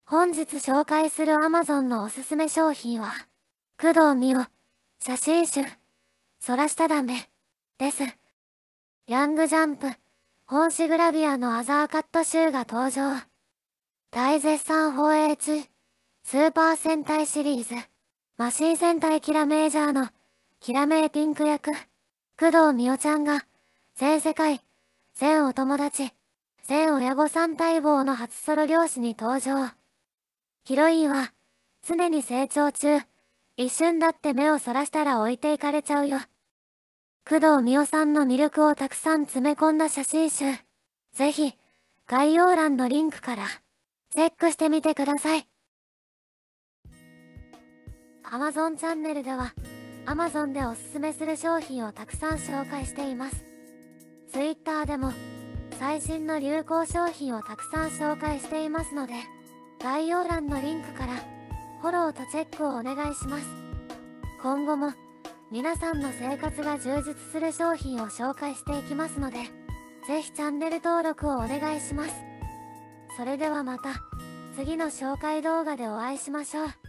本日紹介する Amazon のおすすめ商品は、工藤美桜、写真集、空下ダメ、です。ヤングジャンプ、本誌グラビアのアザーカット集が登場。大絶賛放映中、スーパー戦隊シリーズ、マシン戦隊キラメージャーの、キラメーピンク役、工藤美桜ちゃんが、全世界、全お友達、全親御さん待望の初ソロ漁師に登場。ヒロインは、常に成長中。一瞬だって目をそらしたら置いていかれちゃうよ。工藤美桜さんの魅力をたくさん詰め込んだ写真集。ぜひ、概要欄のリンクから、チェックしてみてください。Amazon チャンネルでは、Amazon でおすすめする商品をたくさん紹介しています。Twitter でも、最新の流行商品をたくさん紹介していますので、概要欄のリンクからフォローとチェックをお願いします。今後も皆さんの生活が充実する商品を紹介していきますので、ぜひチャンネル登録をお願いします。それではまた次の紹介動画でお会いしましょう。